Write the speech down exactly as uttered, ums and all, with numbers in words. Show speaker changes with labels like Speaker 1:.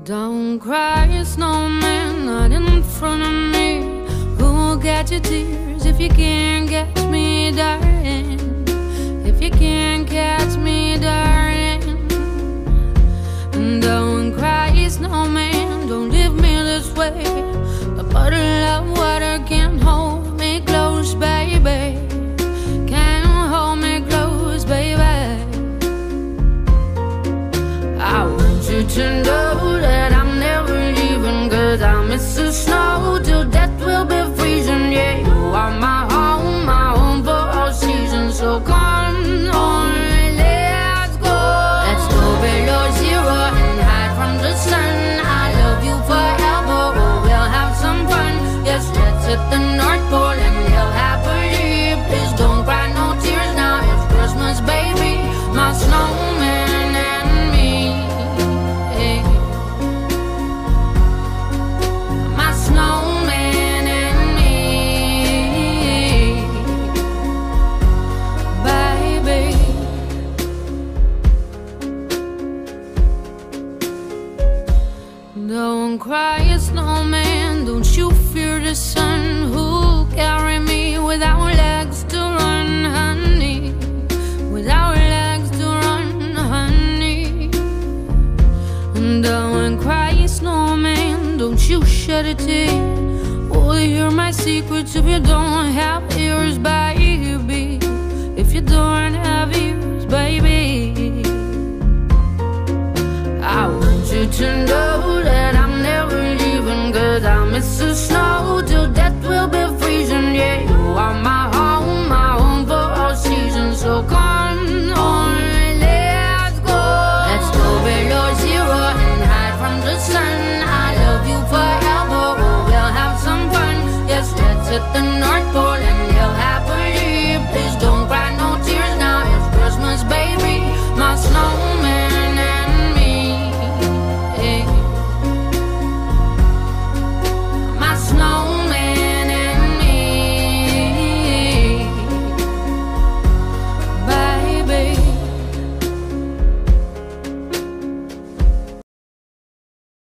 Speaker 1: Don't cry, snowman, not in front of me. Who'll get your tears if you can't catch me, darling? If you can't catch me, darling. Don't cry, snowman, don't leave me this way. A bottle of water can't hold me close, baby. Can't hold me close, baby. I want you to know that I'm never leaving, 'cause I miss the snow till death will be freezing. Yeah, you are my home, my home for all seasons. So come on, let's go. Let's go below zero and hide from the sun. I love you forever, oh, we'll have some fun. Yes, let's hit the North Pole and live happily. Please don't cry no tears now, it's Christmas, baby. My snowman and me, hey. My snowman and me, baby. Don't cry, snowman, don't you fear the sun. Who'll carry me without legs to run, honey? Without legs to run, honey. Don't cry, snowman, don't you shed a tear. Oh, hear my secrets if you don't have ears, baby.